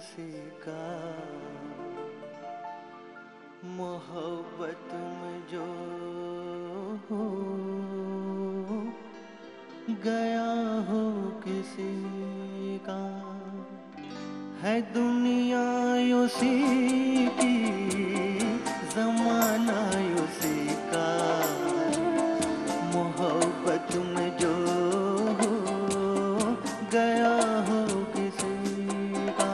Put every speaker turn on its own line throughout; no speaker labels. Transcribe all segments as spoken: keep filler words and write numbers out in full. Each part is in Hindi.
उसी का, मोहब्बत में जो हो गया हो किसी का, है दुनिया उसी की, ज़माना उसी का, मोहब्बत में जो हो गया हो किसी का।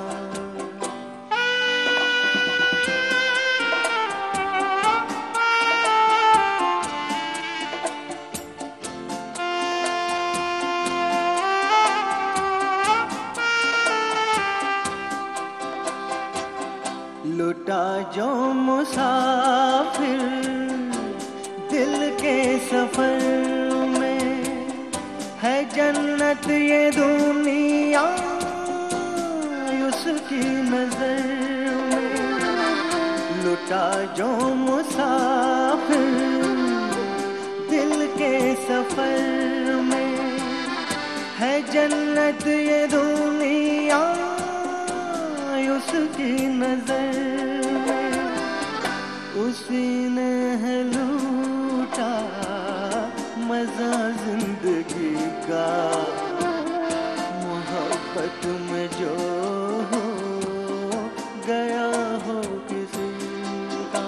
लुटा जो मुसाफिर दिल के सफर में, है जन्नत ये दुनिया उसकी नजर में। लुटा जो मुसाफिर दिल के सफर में, है जन्नत ये दुनिया उसकी नजर में। उसी ने है लूटा मजा जिंदगी का, मोहब्बत में जो हो गया हो किसी का।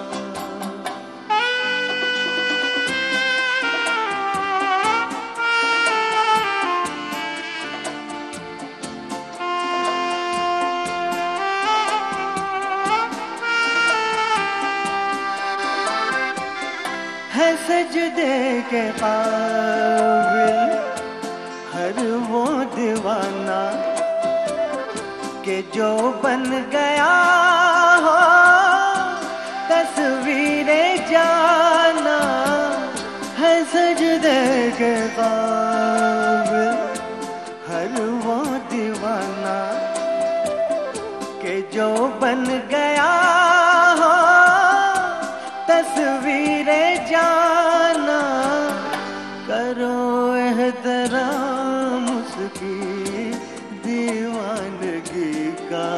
है सजदे के काबिल हर वो दीवाना, के जो बन गया हो तस्वीरे जाना। है सजदे के काबिल हर वो दीवाना, के जो बन गया हो तस्वीरे जाना। करो एहतराम उसकी दीवानगी का,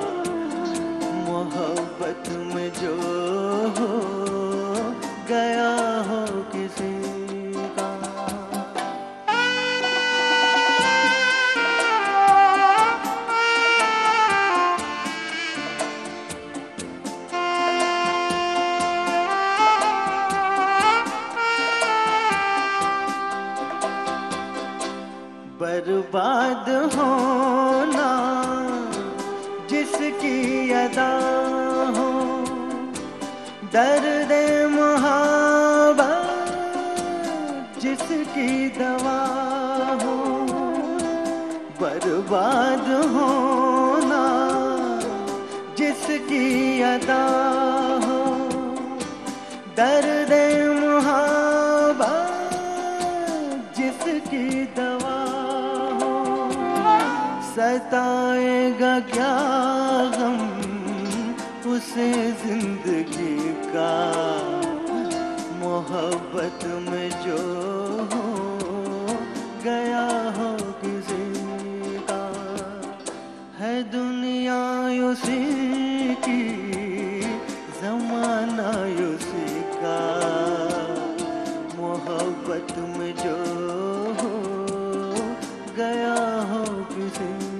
मोहब्बत में जो हो गया हो किसी का। बर्बाद होना जिसकी अदा हो, दर्द मोहब्बत जिसकी दवा हो। बर्बाद होना जिसकी अदा हो, दर्द मोहब्बत जिसकी दवा। सताएगा क्या गम उसे जिंदगी का, मोहब्बत में जो हो गया हो किसी का। है दुनिया उसी की, ज़माना उसी का, मोहब्बत में जो हो गया हो किसी